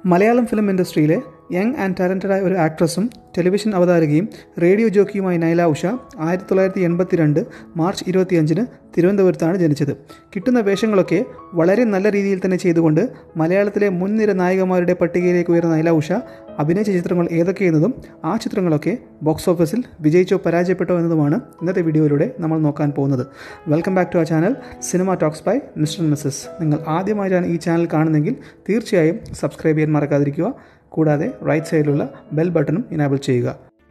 Malayalam film ഇൻഡസ്ട്രിയിലെ young and ടാലൻറ്റഡായ ഒരു ആക്ട്രസും ടെലിവിഷൻ അവതാരകയും റേഡിയോ ജോക്കിയുമായ നൈല ഉഷ 1982 മാർച്ച് 25 തിരുവനന്തപുരത്താണ് ജനിച്ചത്. കിട്ടുന്ന വേഷങ്ങളൊക്കെ വളരെ നല്ല രീതിയിൽ തന്നെ ചെയ്തുകൊണ്ട് മലയാളത്തിലെ മുൻനിര നായികമാരുടെ പട്ടികയിലേക്ക് ഉയർന്ന നൈല ഉഷ അഭിനയിച്ച ചിത്രങ്ങൾ ഏതൊക്കെയെന്നതും ആ ചിത്രങ്ങളൊക്കെ ബോക്സ് ഓഫീസിൽ വിജയിച്ചോ പരാജയപ്പെട്ടോ എന്നതുമാണ് ഇന്നത്തെ വീഡിയോയിലൂടെ നമ്മൾ നോക്കാൻ പോകുന്നത്. Welcome back to our channel cinema talks by Mr&Mrs. നിങ്ങൾ ആദ്യമായിട്ടാണ് ഈ ചാനൽ കാണുന്നതെങ്കിൽ തീർച്ചയായും സബ്സ്ക്രൈബ് ചെയ്യാൻ മറക്കാതിരിക്കുക. കൂടാതെ റൈറ്റ് സൈഡിലുള്ള ബെൽ ബട്ടണും ഇനാബിൾ ചെയ്യുക.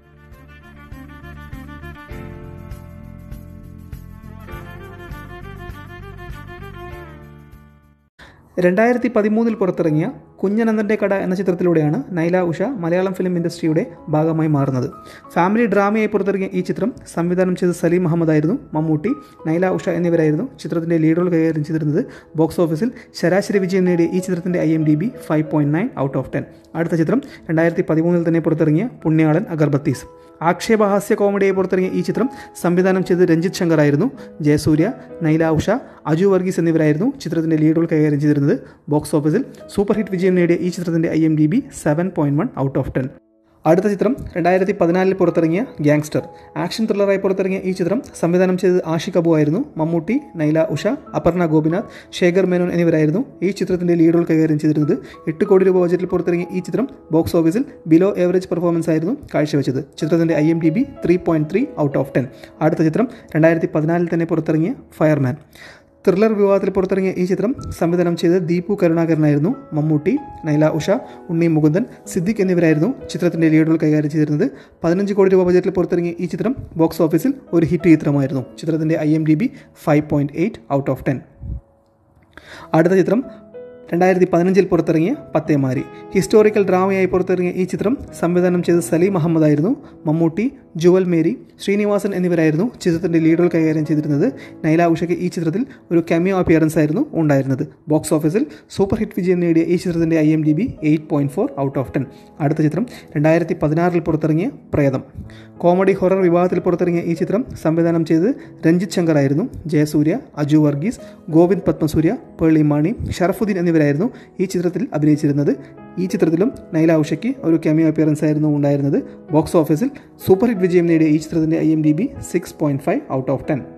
2013 പുറത്തിറങ്ങിയ കുഞ്ഞനന്തൻ്റെ കട എന്ന ചിത്രത്തിലൂടെയാണ് നൈല ഉഷ മലയാളം ഫിലിം ഇൻഡസ്ട്രിയുടെ ഭാഗമായി മാറുന്നത്. ഫാമിലി ഡ്രാമയായി പുറത്തിറങ്ങിയ ഈ ചിത്രം സംവിധാനം ചെയ്ത സലീം അഹമ്മദ് ആയിരുന്നു. മമ്മൂട്ടി, നൈല ഉഷ എന്നിവരായിരുന്നു ചിത്രത്തിൻ്റെ ലീഡ് റോൾ കൈകാര്യം ചെയ്തിരുന്നത്. ബോക്സ് ഓഫീസിൽ ശരാശരി വിജയം നേടിയ ഈ ചിത്രത്തിൻ്റെ IMDb 5.9 ഔട്ട് ഓഫ് 10. അടുത്ത ചിത്രം 2013 തന്നെ പുറത്തിറങ്ങിയ പുണ്യാളൻ അഗർബത്തീസ്. ആക്ഷേപഹാസ്യ കോമഡിയായി പുറത്തിറങ്ങിയ ഈ ചിത്രം സംവിധാനം ചെയ്ത് രഞ്ജിത്ത് ശങ്കർ ആയിരുന്നു. ജയസൂര്യ, നൈല ഉഷ, അജു വർഗീസ് എന്നിവരായിരുന്നു ചിത്രത്തിൻ്റെ ലീഡ് റോൾ കൈകാര്യം ചെയ്തിരുന്നത്. ബോക്സ് ഓഫീസിൽ സൂപ്പർ ഹിറ്റ് വിജയം നേടിയ ഈ ചിത്രത്തിൻ്റെ IMDb 7.1 ഔട്ട് ഓഫ് 10. അടുത്ത ചിത്രം 2014 പുറത്തിറങ്ങിയ ഗാങ്സ്റ്റർ. ആക്ഷൻ ത്രില്ലറായി പുറത്തിറങ്ങിയ ഈ ചിത്രം സംവിധാനം ചെയ്തത് ആഷിഖ് അബു ആയിരുന്നു. മമ്മൂട്ടി, നൈല ഉഷ, അപർണ ഗോപിനാഥ്, ശേഖർ മേനോൻ എന്നിവരായിരുന്നു ഈ ചിത്രത്തിൻ്റെ ലീഡ് റോൾ കൈകാര്യം ചെയ്തിരുന്നത്. 8 കോടി രൂപ ബജറ്റിൽ പുറത്തിറങ്ങിയ ഈ ചിത്രം ബോക്സ് ഓഫീസിൽ ബിലോ എവറേജ് പെർഫോമൻസ് ആയിരുന്നു കാഴ്ചവെച്ചത്. ചിത്രത്തിൻ്റെ IMDb 3.3 ഔട്ട് ഓഫ് 10. അടുത്ത ചിത്രം 2014 തന്നെ പുറത്തിറങ്ങിയ ഫയർമാൻ. ത്രില്ലർ വിവാദത്തിൽ പുറത്തിറങ്ങിയ ഈ ചിത്രം സംവിധാനം ചെയ്ത് ദീപു കരുണാകരനായിരുന്നു. മമ്മൂട്ടി, നൈല ഉഷ, ഉണ്ണി മുകുന്ദൻ, സിദ്ദിഖ് എന്നിവരായിരുന്നു ചിത്രത്തിൻ്റെ ലീഡ് റോൾ കൈകാര്യം ചെയ്തിരുന്നത്. 15 കോടി രൂപ ബജറ്റിൽ പുറത്തിറങ്ങിയ ഈ ചിത്രം ബോക്സ് ഓഫീസിൽ ഒരു ഹിറ്റ് ചിത്രമായിരുന്നു. ചിത്രത്തിൻ്റെ IMDb 5.8 ഔട്ട് ഓഫ് 10. അടുത്ത ചിത്രം 2015 പുറത്തിറങ്ങിയ പത്തേമാരി. ഹിസ്റ്റോറിക്കൽ ഡ്രാമയായി പുറത്തിറങ്ങിയ ഈ ചിത്രം സംവിധാനം ചെയ്ത് സലീം അഹമ്മദ് ആയിരുന്നു. മമ്മൂട്ടി, ജുവൽ മേരി, ശ്രീനിവാസൻ എന്നിവരായിരുന്നു ചിത്രത്തിൻ്റെ ലീഡ് റോൾ കൈകാര്യം ചെയ്തിരുന്നത്. നൈല ഉഷയ്ക്ക് ഈ ചിത്രത്തിൽ ഒരു കെമിയോ അപ്പിയറൻസ് ആയിരുന്നു ഉണ്ടായിരുന്നത്. ബോക്സ് ഓഫീസിൽ സൂപ്പർ ഹിറ്റ് വിജയം നേടിയ ഈ ചിത്രത്തിൻ്റെ IMDb 8.4 ഔട്ട് ഓഫ് 10. അടുത്ത ചിത്രം 2016 പുറത്തിറങ്ങിയ പ്രേതം. കോമഡി ഹൊറർ വിഭാഗത്തിൽ പുറത്തിറങ്ങിയ ഈ ചിത്രം സംവിധാനം ചെയ്ത് രഞ്ജിത്ത് ശങ്കർ ആയിരുന്നു. ജയസൂര്യ, അജു വർഗീസ്, ഗോവിന്ദ് പത്മസൂര്യ, പേളി മാണി, ഷറഫുദ്ദീൻ എന്നിവരായിരുന്നു ഈ ചിത്രത്തിൽ അഭിനയിച്ചിരുന്നത്. ഈ ചിത്രത്തിലും നൈല ഉഷയ്ക്ക് ഒരു കെമിയോ അപ്പിയറൻസ് ആയിരുന്നു ഉണ്ടായിരുന്നത്. ബോക്സ് ഓഫീസിൽ സൂപ്പർ ഹിറ്റ് വിജയം നേടിയ ഈ ചിത്രത്തിൻ്റെ IMDb 6.5 ഔട്ട് ഓഫ് 10.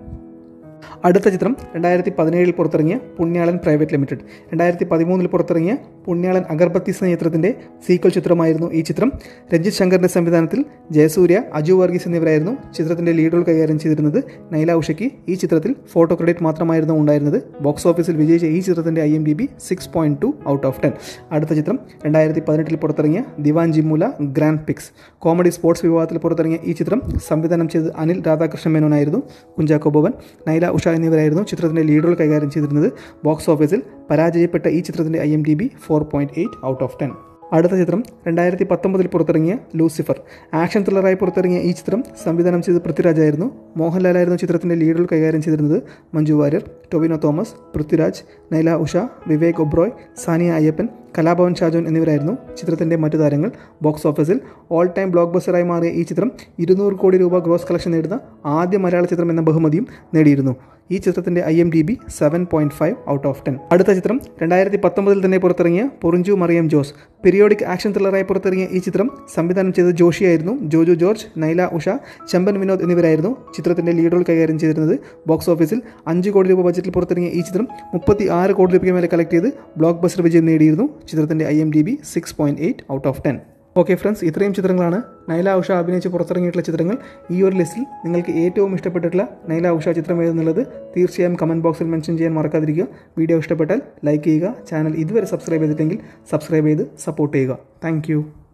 അടുത്ത ചിത്രം 2017 പുറത്തിറങ്ങിയ പുണ്യാളൻ പ്രൈവറ്റ് ലിമിറ്റഡ്. 2013 പുറത്തിറങ്ങിയ പുണ്യാളൻ അഗർബത്തീസ് എന്ന ചിത്രത്തിൻ്റെ സീക്വൽ ചിത്രമായിരുന്നു ഈ ചിത്രം. രഞ്ജിത്ത് ശങ്കറിൻ്റെ സംവിധാനത്തിൽ ജയസൂര്യ, അജു വർഗീസ് എന്നിവരായിരുന്നു ചിത്രത്തിൻ്റെ ലീഡ് റോൾ കൈകാര്യം ചെയ്തിരുന്നത്. നൈല ഉഷയ്ക്ക് ഈ ചിത്രത്തിൽ ഫോട്ടോ ക്രെഡിറ്റ് മാത്രമായിരുന്നു ഉണ്ടായിരുന്നത്. ബോക്സ് ഓഫീസിൽ വിജയിച്ച ഈ ചിത്രത്തിൻ്റെ IMDb 6.2 ഔട്ട് ഓഫ് 10. അടുത്ത ചിത്രം 2018 പുറത്തിറങ്ങിയ Diwanjimoola grand prix. Comedy sports വിഭാഗത്തിൽ പുറത്തിറങ്ങിയ ഈ ചിത്രം സംവിധാനം ചെയ്ത് അനിൽ രാധാകൃഷ്ണ മേനോനായിരുന്നു. കുഞ്ചാക്കോ ബോബൻ, നൈല ഉഷ എന്നിവരായിരുന്നു ചിത്രത്തിൻ്റെ ലീഡ് റോൾ കൈകാര്യം ചെയ്തിരുന്നത്. ബോക്സ് ഓഫീസിൽ പരാജയപ്പെട്ട ഈ ചിത്രത്തിൻ്റെ IMDb 4.8 ഔട്ട് ഓഫ് 10. അടുത്ത ചിത്രം 2019 പുറത്തിറങ്ങിയ ലൂസിഫർ. ആക്ഷൻ ത്രില്ലറായി പുറത്തിറങ്ങിയ ഈ ചിത്രം സംവിധാനം ചെയ്ത് പൃഥ്വിരാജ് ആയിരുന്നു. മോഹൻലാലായിരുന്നു ചിത്രത്തിൻ്റെ ലീഡ് റോൾ കൈകാര്യം ചെയ്തിരുന്നത്. മഞ്ജു വാര്യർ, ടൊവിനോ തോമസ്, പൃഥ്വിരാജ്, നൈല ഉഷ, വിവേക് ഒബ്രോയ്, സാനിയ അയ്യപ്പൻ, കലാഭവൻ ഷാജോൻ എന്നിവരായിരുന്നു ചിത്രത്തിൻ്റെ മറ്റു താരങ്ങൾ. ബോക്സ് ഓഫീസിൽ ഓൾ ടൈം ബ്ലോക്ക് ബസ്റ്ററായി മാറിയ ഈ ചിത്രം 200 കോടി രൂപ ഗ്രോസ് കളക്ഷൻ നേടുന്ന ആദ്യ മലയാള ചിത്രം എന്ന ബഹുമതിയും നേടിയിരുന്നു. ഈ ചിത്രത്തിൻ്റെ IMDb 7.5 ഔട്ട് ഓഫ് 10. അടുത്ത ചിത്രം 2019 തന്നെ പുറത്തിറങ്ങിയ പൊറിഞ്ചു മറിയം ജോസ്. പീരിയോഡിക് ആക്ഷൻ ത്രില്ലറായി പുറത്തിറങ്ങിയ ഈ ചിത്രം സംവിധാനം ചെയ്തത് ജോഷിയായിരുന്നു. ജോജു ജോർജ്, നൈല ഉഷ, ചെമ്പൻ വിനോദ് എന്നിവരായിരുന്നു ചിത്രത്തിൻ്റെ ലീഡ് റോൾ കൈകാര്യം ചെയ്തിരുന്നത്. ബോക്സ് ഓഫീസിൽ 5 കോടി രൂപ ബജറ്റിൽ പുറത്തിറങ്ങിയ ഈ ചിത്രം 36 കോടി രൂപയ്ക്ക് മേലെ കളക്ട് ചെയ്ത് ബ്ലോക്ക് ബസ്റ്റർ വിജയം നേടിയിരുന്നു. ചിത്രത്തിൻ്റെ IMDb 6.8 out of 10. Okay friends, ഇത്രയും ചിത്രങ്ങളാണ് നൈല ഉഷ അഭിനയിച്ച് പുറത്തിറങ്ങിയിട്ടുള്ള ചിത്രങ്ങൾ. ഈ ഒരു ലിസ്റ്റിൽ നിങ്ങൾക്ക് ഏറ്റവും ഇഷ്ടപ്പെട്ടിട്ടുള്ള നൈല ഉഷ ചിത്രം ഏതെന്നുള്ളത് തീർച്ചയായും കമൻറ്റ് ബോക്സിൽ മെൻഷൻ ചെയ്യാൻ മറക്കാതിരിക്കുക. വീഡിയോ ഇഷ്ടപ്പെട്ടാൽ ലൈക്ക് ചെയ്യുക. ചാനൽ ഇതുവരെ സബ്സ്ക്രൈബ് ചെയ്തിട്ടെങ്കിൽ സബ്സ്ക്രൈബ് ചെയ്ത് സപ്പോർട്ട് ചെയ്യുക. താങ്ക്